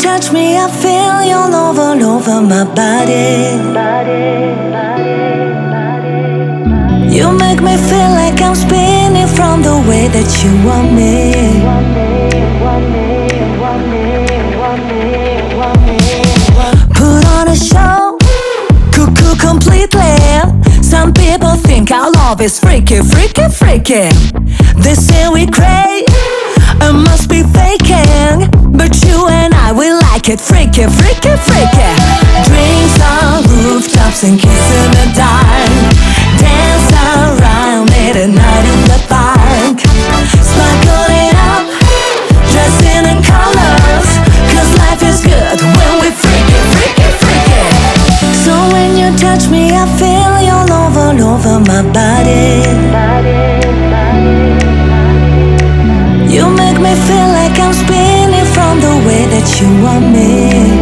touch me, I feel your love all over my body. You make me feel like I'm spinning from the way that you want me. Put on a show, cuckoo completely. Some people think our love is freaky, freaky, freaky. They say we cray, it must be faking. But you and I, we like it freaky, freaky, freaky. Drinks on rooftops and kiss in the dark. Dance around late at night in the park. Sparkle it up, dressing in colors. Cause life is good when we freaky, freaky, freaky. So when you touch me, I feel your love all over my body. You make me feel like I'm spinning from the way that you want me.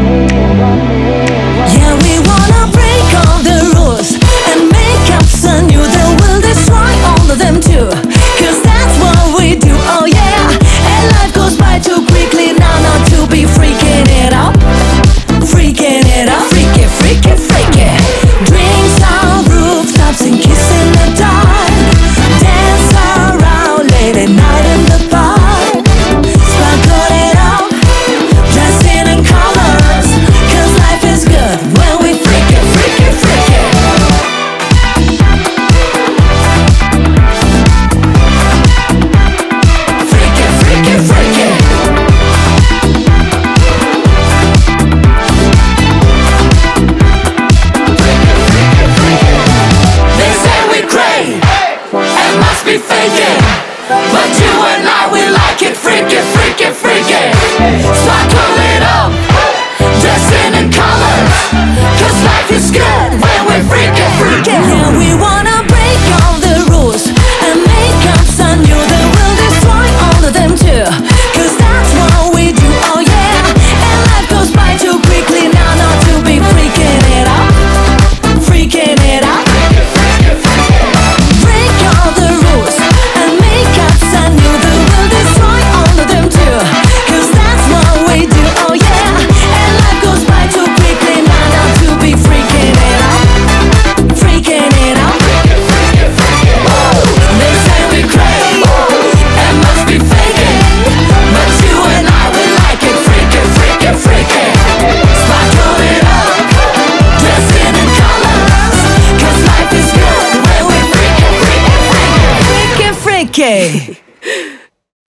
Yeah, we wanna break all the rules and make up some new that will destroy all of them too. Cause that's what we do, oh yeah. And life goes by too quickly now not to be freaking it up. Freaking it up, freaky, freaky, freaky. Drinks on rooftops and kiss in the dark. Dance around late at night in the park. Sparkle it up, dressing in colors. Cause life is good when we freaky, freaky, freaky. Freaky, freaky, freaky. They say we cray, it must be faking. But you and I, we like it freaky, freaky, freaky. Sparkle it up, dressing in colors. Cause life is good when we're freaky, freaky. Yeah, we wanna break all the rules and make up some new that will destroy all of them too. Cause that's what we do, oh yeah. And life goes by too quickly now not to be freaking it up. Freaking it up. Break all the rules and make up some new that will destroy all of them too. Cause that's what we do, oh yeah. And life goes by too quickly now not to be freaking it up. Freaking it up. They say we crazy, it must be faking. But you and I, we like it freaky, freaky, freaky. Sparkle it up, dressing in colors. Cause life is good when we freaky, freaky, freaky. Freaky, freaky.